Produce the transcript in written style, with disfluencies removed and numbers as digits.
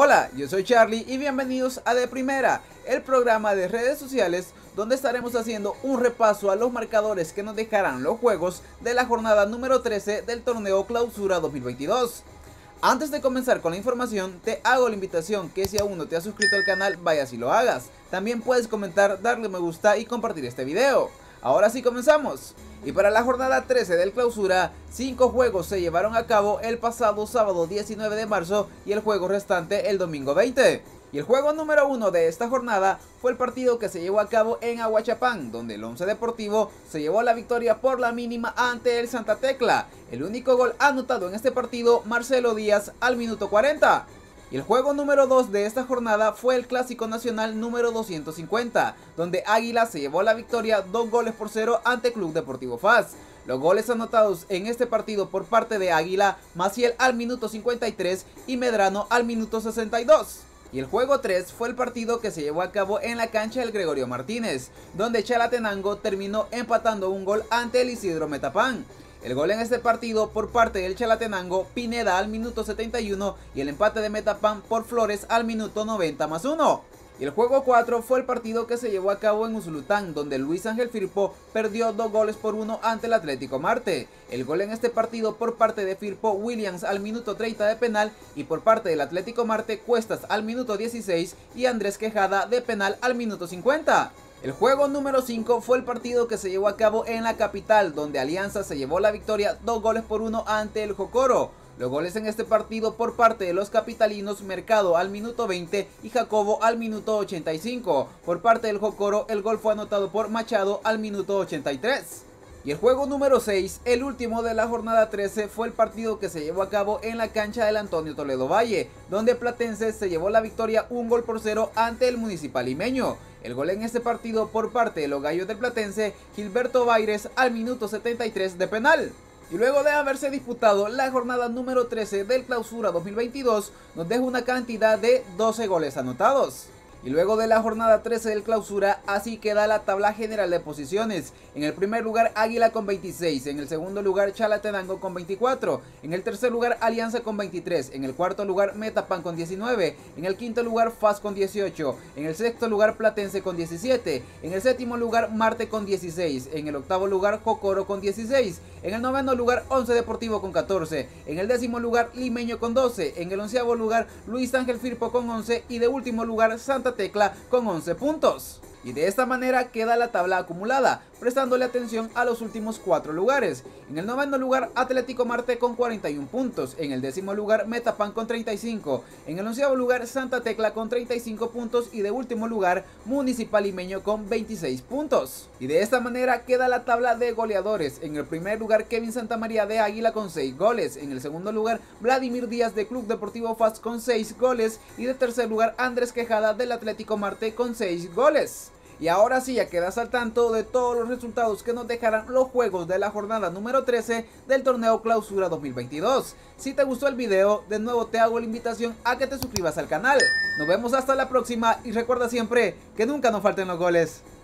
Hola, yo soy Charlie y bienvenidos a De Primera, el programa de redes sociales donde estaremos haciendo un repaso a los marcadores que nos dejarán los juegos de la jornada número 13 del torneo Clausura 2022. Antes de comenzar con la información, te hago la invitación que si aún no te has suscrito al canal, vayas y lo hagas. También puedes comentar, darle me gusta y compartir este video. Ahora sí comenzamos. Y para la jornada 13 del Clausura, 5 juegos se llevaron a cabo el pasado sábado 19 de marzo y el juego restante el domingo 20. Y el juego número 1 de esta jornada fue el partido que se llevó a cabo en Ahuachapán, donde el Once Deportivo se llevó la victoria por la mínima ante el Santa Tecla. El único gol anotado en este partido, Marcelo Díaz al minuto 40. Y el juego número 2 de esta jornada fue el Clásico Nacional número 250, donde Águila se llevó la victoria 2-0 ante Club Deportivo FAS. Los goles anotados en este partido por parte de Águila, Maciel al minuto 53 y Medrano al minuto 62. Y el juego 3 fue el partido que se llevó a cabo en la cancha del Gregorio Martínez, donde Chalatenango terminó empatando un gol ante el Isidro Metapán. El gol en este partido por parte del Chalatenango, Pineda al minuto 71 y el empate de Metapán por Flores al minuto 90+1. Y el juego 4 fue el partido que se llevó a cabo en Usulután, donde Luis Ángel Firpo perdió 2-1 ante el Atlético Marte. El gol en este partido por parte de Firpo, Williams al minuto 30 de penal y por parte del Atlético Marte, Cuestas al minuto 16 y Andrés Quejada de penal al minuto 50. El juego número 5 fue el partido que se llevó a cabo en la capital, donde Alianza se llevó la victoria 2-1 ante el Jocoro. Los goles en este partido por parte de los capitalinos, Mercado al minuto 20 y Jacobo al minuto 85. Por parte del Jocoro, el gol fue anotado por Machado al minuto 83. Y el juego número 6, el último de la jornada 13, fue el partido que se llevó a cabo en la cancha del Antonio Toledo Valle, donde Platense se llevó la victoria 1-0 ante el Municipal Limeño. El gol en este partido por parte de los Gallos del Platense, Gilberto Baires al minuto 73 de penal. Y luego de haberse disputado la jornada número 13 del Clausura 2022, nos deja una cantidad de 12 goles anotados. Y luego de la jornada 13 del Clausura, así queda la tabla general de posiciones. En el primer lugar Águila con 26, en el segundo lugar Chalatenango con 24, en el tercer lugar Alianza con 23, en el cuarto lugar Metapán con 19, en el quinto lugar FAS con 18, en el sexto lugar Platense con 17, en el séptimo lugar Marte con 16, en el octavo lugar Jocoro con 16, en el noveno lugar Once Deportivo con 14, en el décimo lugar Limeño con 12, en el onceavo lugar Luis Ángel Firpo con 11 y de último lugar Santa Tecla con 11 puntos. Y de esta manera queda la tabla acumulada, prestándole atención a los últimos 4 lugares. En el noveno lugar Atlético Marte con 41 puntos, en el décimo lugar Metapán con 35, en el onceavo lugar Santa Tecla con 35 puntos y de último lugar Municipal Limeño con 26 puntos. Y de esta manera queda la tabla de goleadores. En el primer lugar Kevin Santamaría de Águila con 6 goles, en el segundo lugar Vladimir Díaz de Club Deportivo FAS con 6 goles y de tercer lugar Andrés Quejada del Atlético Marte con 6 goles. Y ahora sí, ya quedas al tanto de todos los resultados que nos dejarán los juegos de la jornada número 13 del torneo Clausura 2022. Si te gustó el video, de nuevo te hago la invitación a que te suscribas al canal. Nos vemos hasta la próxima y recuerda siempre que nunca nos falten los goles.